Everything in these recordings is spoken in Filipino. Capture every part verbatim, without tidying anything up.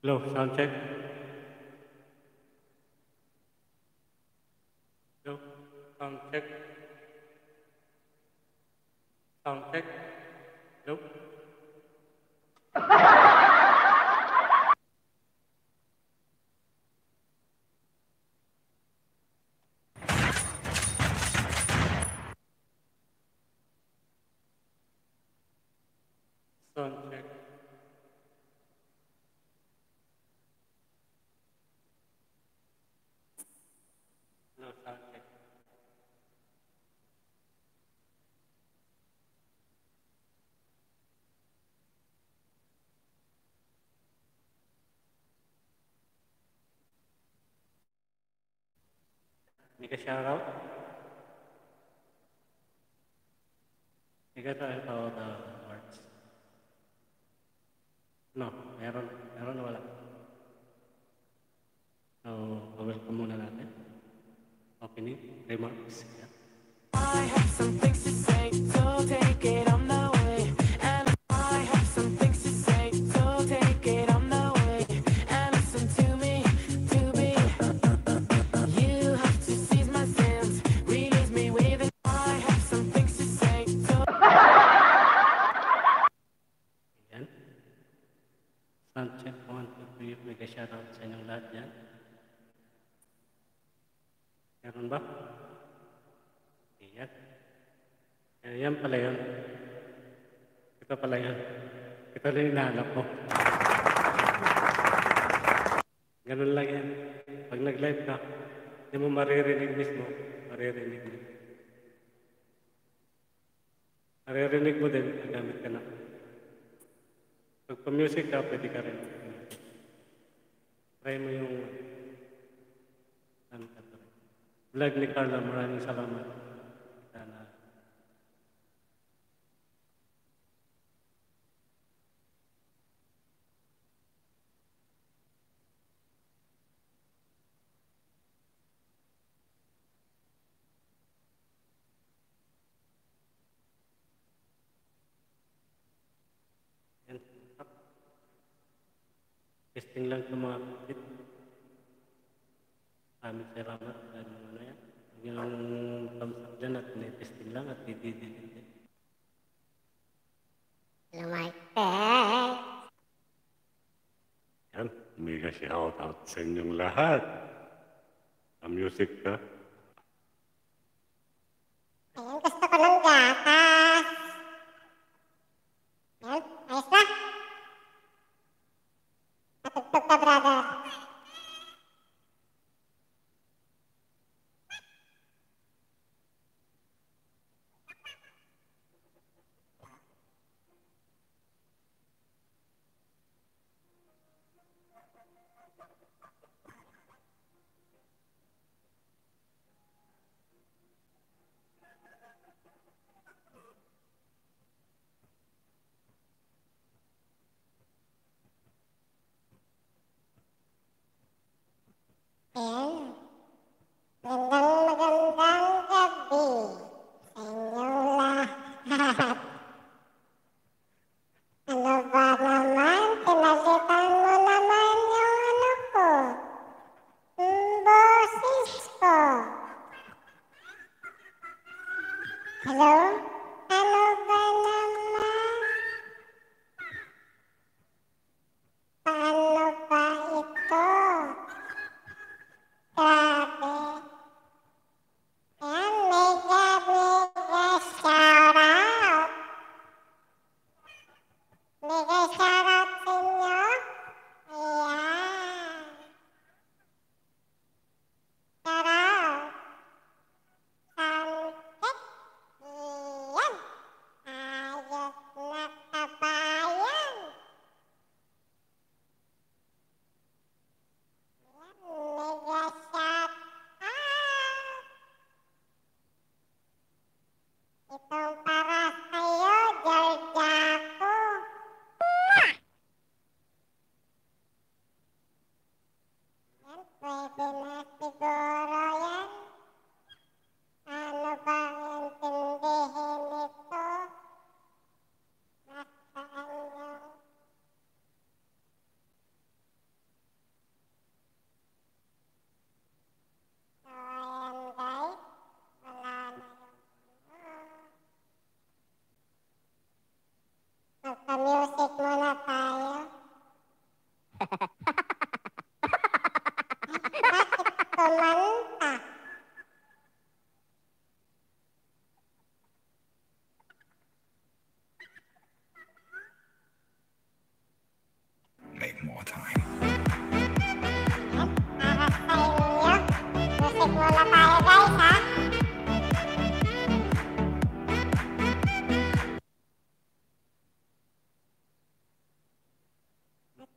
Hello, sound check. Hello, sound check. Sound check. Hello. Sound check. Hello, sound check. May ka-shoutout? May ka-shoutout na words? No, meron. Meron na wala. So, welcome muna natin. Opening remarks. Yeah. I have some things to say, so take it on the way. And I have some things to say, so take it on the way. And listen to me, to me. You have to seize my sense, release me with it. I have some things to say, so. Ayan. Sound check, one, two, three. May ka-shoutout sa inyong lahat yan. Meron ba? Ayan. Ayan pala yun. Ito pala yun. Ito lang yung hinahanap mo. Ganun lang yan. Pag nag-live ka, hindi mo maririnig mismo. Maririnig mo. Maririnig mo din, nagamit ka na. Pag pa-music ka, pwede ka rin. Try mo yung ano ka to. Vlog ni Carla, maraming salamat. Sana. Yan. Testing lang sa mga kapit. Maraming salamat. Dahil ano yan. Yung thumbs up dyan at testing lang at didididid. Lumalpet. Yan. Mega shout out sa inyong lahat. Ang music ka. Ayan, gusto ko ng gatas. Ayan, ayos na. Natugtog ka, brother. Ayan. Magandang magandang gabi sa inyong lahat. Ano ba naman? Pinalitan mo naman yung ano ko. Yung boses ko. Hello? Ano ba naman? Paano ba ito? Grabe. Ayan, mega, mega shoutout. Mega shoutout sa inyo. Ayan. Shoutout. Santet. Ayan. Ayos na kabayan. Mega shoutout. Itong para sa'yo, Jarjako.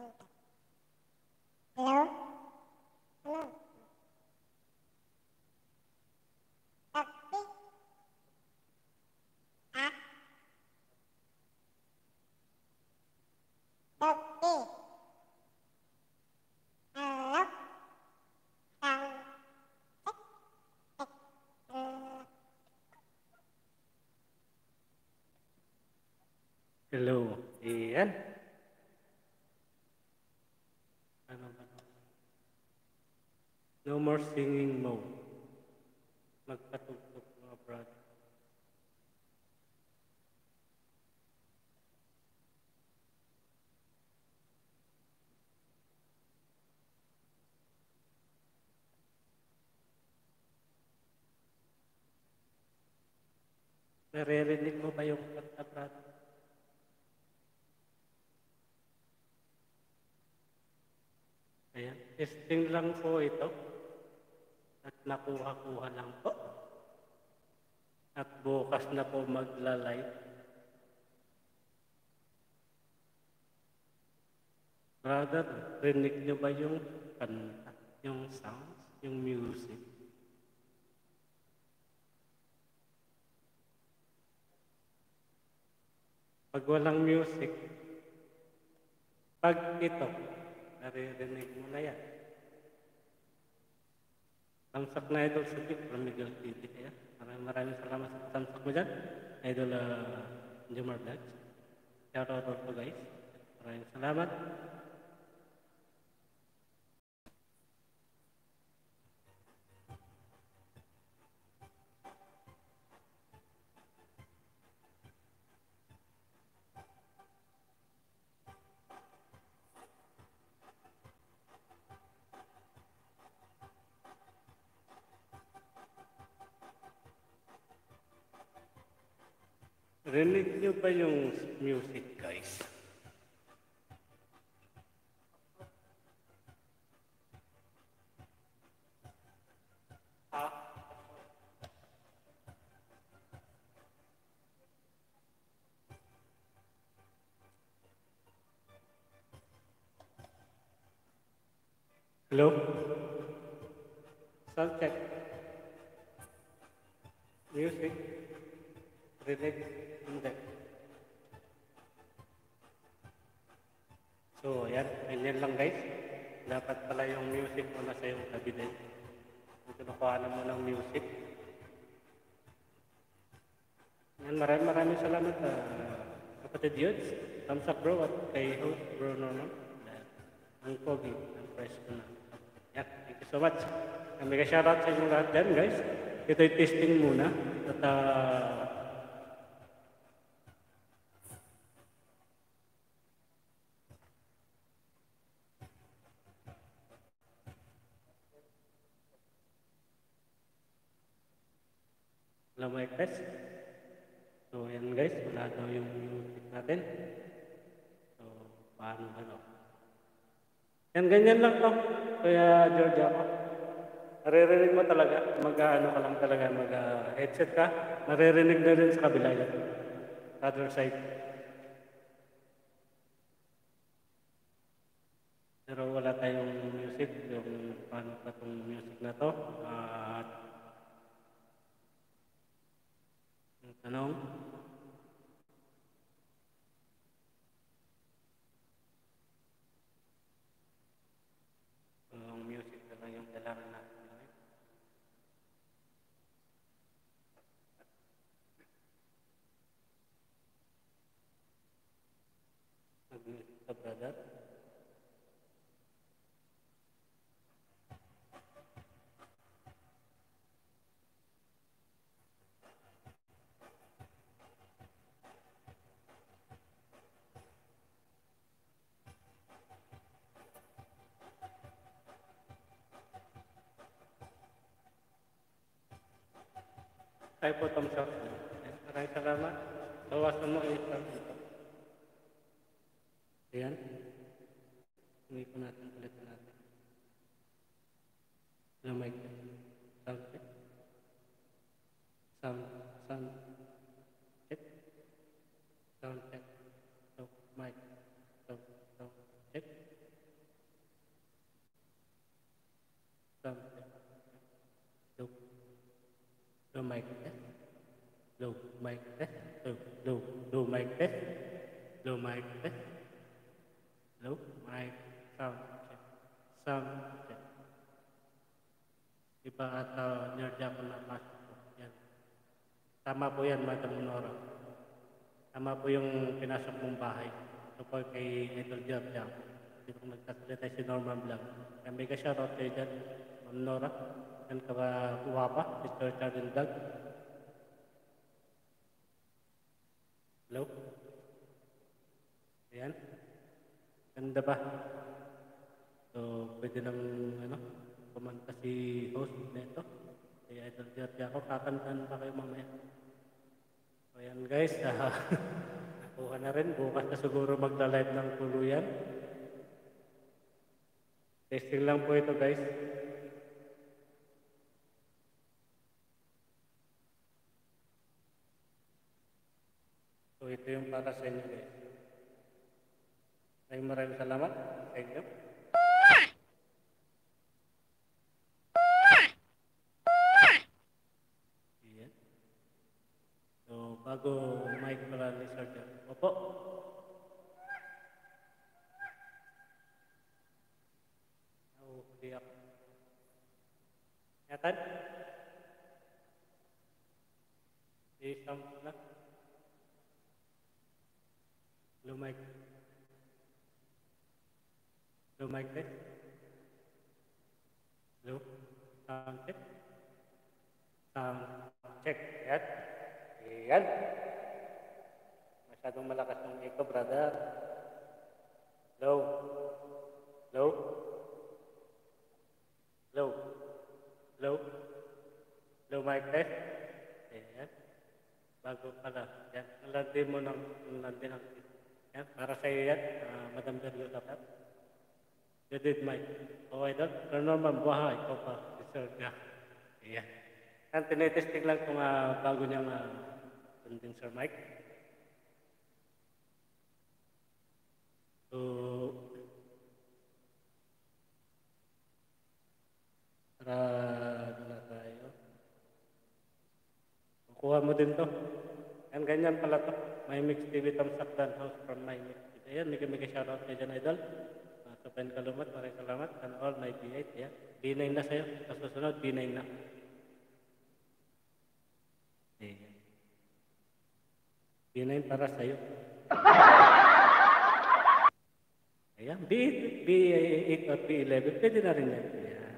Hello? Ano? Tapi? Ha? Tapi? Halo? Sang? Cek? Cek? Hmm. Hello. Iyan. Ano ba to? No more singing mode. Magpatugtog mga brother. Naririnig mo ba yung kanta, brother? Ayan. Testing lang po ito. At nakuha-kuha lang po. At bukas na po magla-live. Brother, rinig nyo ba yung kanta, yung sounds, yung music? Pag walang music, pag ito, naririnig mo na yan. Tamsak na idol sa Big from Miguel T V. Kaya maraming maraming salamat sa tamsak mo dyan. Idol uh, Jomar Vlogs. Shout out po guys. Maraming salamat. Rinig nyo ba yung music guys? Hello? Sound check. Music. Rinig. Hindi. So, yan. Ganyan lang guys. Dapat pala yung music mo nasa yung tabi din. Kung kinukuha mo ng music. Yan, maraming maraming salamat uh, kapatid Yudes. Thumbs up bro at kay host bro Norman. Ang pogi. Ang fresh ko na. Yan. Thank you so much. Mega shoutout sa inyong lahat dyan guys. Ito'y testing muna. At uh, wala mic test. So, yan guys, wala daw yung music natin. So, paano ba no? Yan, ganyan lang to. Kaya, George ako. Naririnig mo talaga. Mag-ano ka lang talaga, mag-headset ka. Naririnig na rin sa kabila yan. Other side. Pero wala tayong music. Yung paano pa itong music na to. At uh, tanong. Ang music na lang yung kailangan natin. Nag-music ka, brother. Tayo po thumbs up. Maraming salamat. Bawasan mo i-start ito. Ayan. Hindi ko natin ulit natin. Na mic. Sound check. Sound. Sound. Check. Sound check. So, mic. So, so, check. mic test. Low, low, low mic test. Low mic test. Low mic sound check. Sound check. Iba ata nerdya ko na pasok po. Yan. Tama po yan, Madam Nora. Tama po yung pinasok mong bahay. Ito po kay Idol Nerdya. Dito kong nagsasalita si Norman Blanc. Kaya may ka-shoutout kayo dyan, Ma'am Nora. Yan ka ba guwapa, Mister Charlie Vlog. Hello? Ayan. Ganda ba? So, pwede nang, ano, kumanta si host nito. Si Idol Nerdya ako. Kakantahan pa kayo mamaya. So, ayan guys. Uh, nakuha na rin. Bukas na siguro magla-live ng tuluyan. Testing lang po ito guys. So ito yung para sa inyo guys. Maraming maraming salamat sa inyo. Ayan. So bago mic pala ni Sergeant. Opo. Okay ako. Nyatan? I-sound na. Low mic. Low mic test. Low. Sound check. Sound check. Ayan. Ayan. Masyadong malakas yung echo, brother. Low. Low. Low. Low. Low mic test. Ayan. Bago pala. Ayan. Nalandi mo ng nalandi ng yan, para sa iyo yan, uh, Madam Berlo dapat. You did mic. Oh, Idol. Sir Norman, buha. Ikaw pa. Deserve niya. Ayan. Yan, tinetesting lang kung uh, bago niyang uh, condenser mic. So, para na tayo. Kukuha mo din to. Yan, ganyan pala to. MyMix T V thumbs up dan house from MyMix T V. Ayan, mega-mega shoutout kayo dyan, Idol. Uh, sa Pen Kalumat, maraming salamat. And all my B eight, yeah. B nine na sa'yo. Sa susunod, B nine na. Ayan. B nine para sa'yo. Ayan, B eight, B eight or B eleven, pwede na rin yan. Ayan.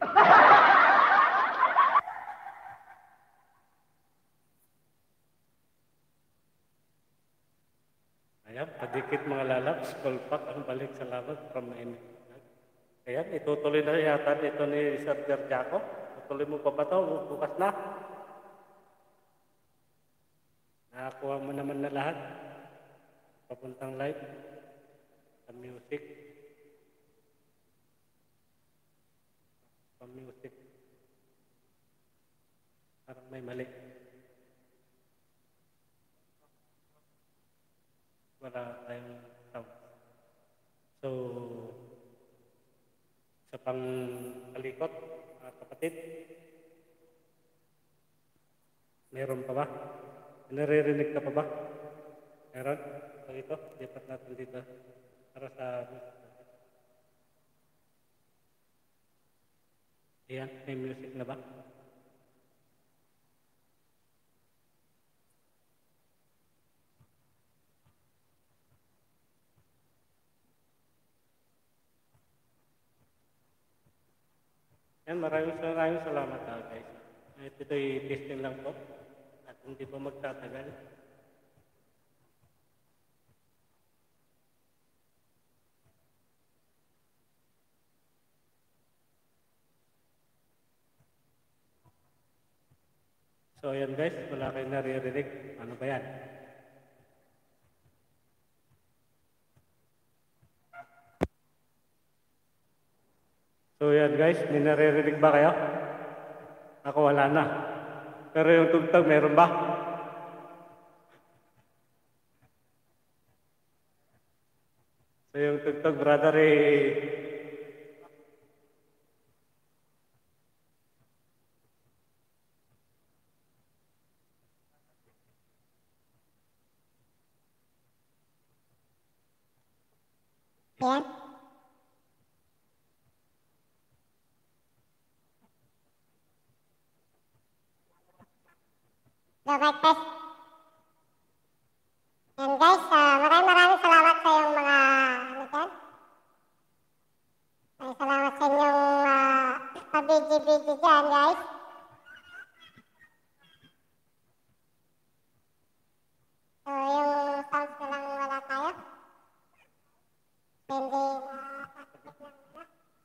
Ayan, padikit mga lalabs, call pack ang balik sa laban from MyMix. Ayan, itutuloy na yata ito ni Sir Jaco. Tutuloy mo pa ba ito? Bukas na. Nakakuha mo naman na lahat. Papuntang live. Sa music. Sa music. Parang may mali. Wala tayong sound. So, sa pang kalikot, mga kapatid, meron pa ba? Naririnig ka pa ba? Meron? So ito, lipat natin dito para sa ayan, may music na ba? Yan, maraming maraming salamat ah, guys. Ito ito'y testing lang po at hindi po magtatagal. So ayan guys, wala kayong naririnig. Ano ba yan? So yan guys, may naririnig ba kayo? Ako wala na. Pero yung tugtog, meron ba? So yung tugtog, brother, eh, Yan. Go back test. Yan guys, uh, maraming maraming salamat sa yung mga ano dyan. Maraming salamat sa inyong uh, pabidyo-bidyo dyan guys. So yung sounds na lang wala tayo. Hindi na kasipit lang na.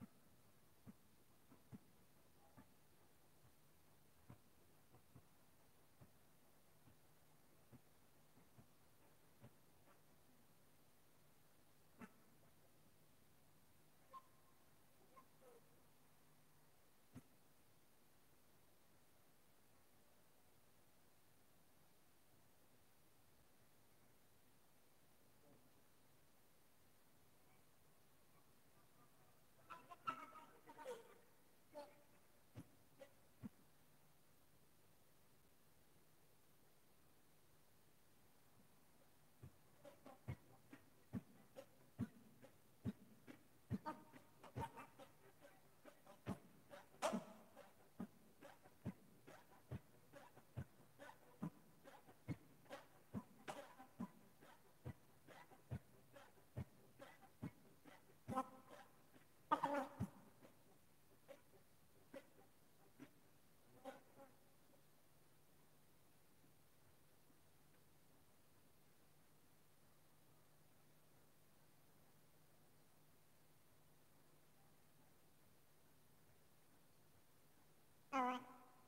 Alright.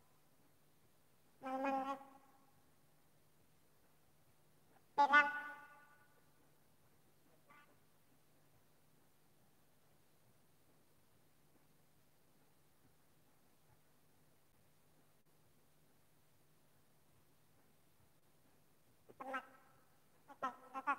Mang mang Pelang. Temat. Tepat, tepat.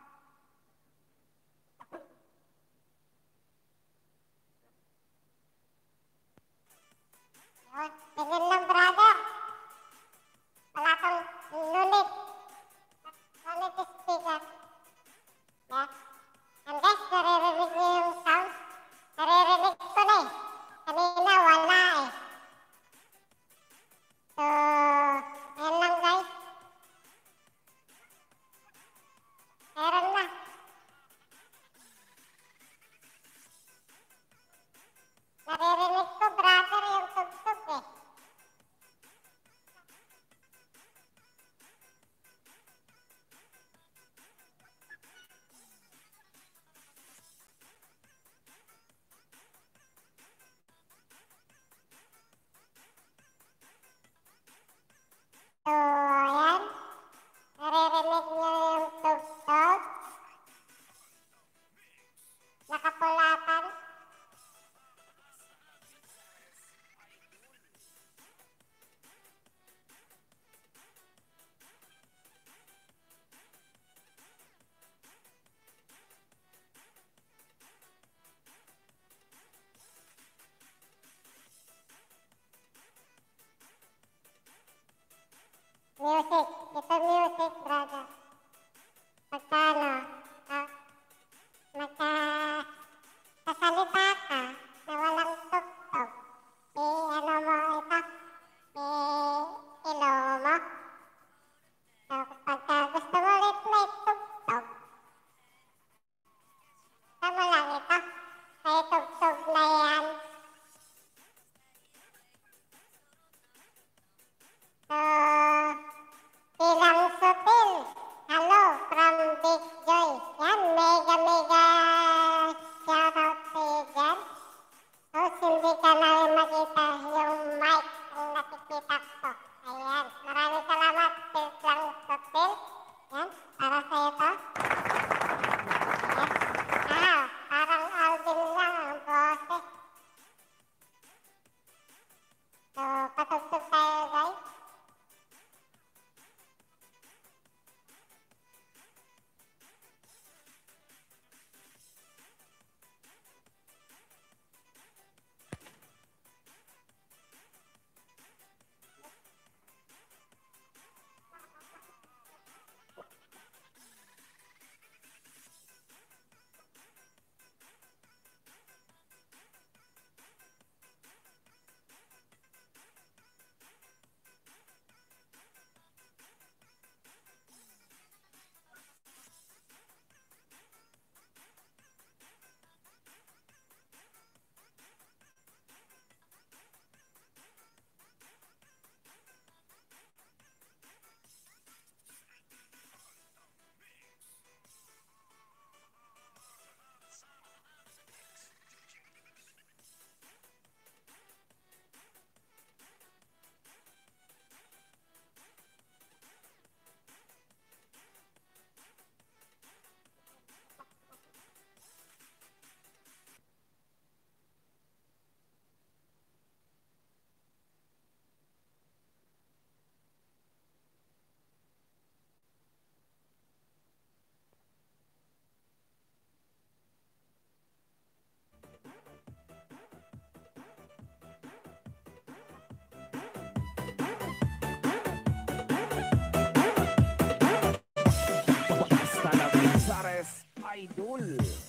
Yun, ganyan lang brother. Wala kang nunit. Nunit speaker. Ya. And guys, naririnig niyo yung sound. Naririnig ko na eh. Kanina wala eh. So, ayan lang guys. Idol.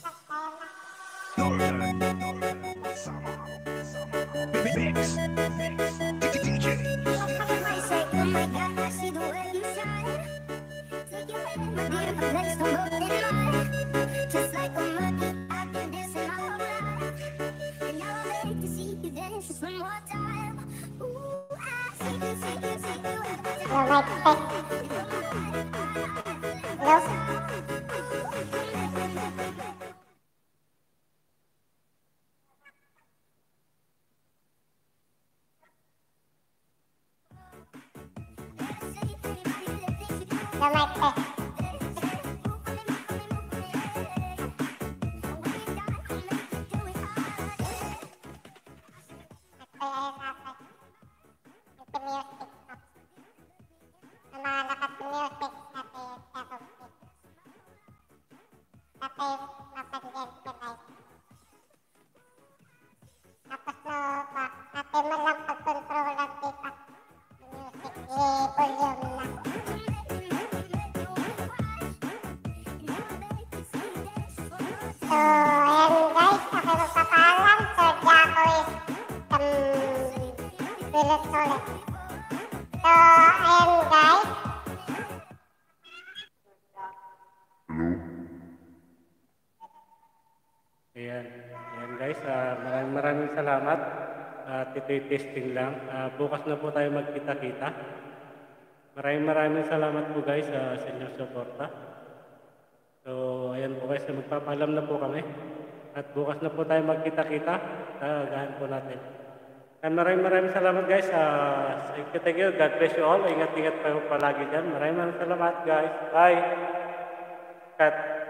Hello, mic check. Hello? Hello, mic check. Ay, ayun, ate. Nagka-music ako. Ang mga naka-music natin yung sarong Tapos mapagyan ka guys. Tapos no, ma- natin man lang pag-control ng dita. Music, i-volume na. So, ayan guys, ako magpapaalam. So, Jaco is um, Willis ulit. So, ayan guys. Ayan, ayan guys, ah, maraming maraming salamat. At ito'y testing lang. Ah, bukas na po tayo magkita-kita. Maraming maraming salamat po guys ah, sa inyong suporta. So, ayan po guys, magpapaalam na po kami. At bukas na po tayo magkita-kita. Tagahan po natin. And maraming maraming salamat guys. Uh, thank you, thank you. God bless you all. Ingat-ingat pa po palagi dyan. Maraming maraming salamat guys. Bye. Cut.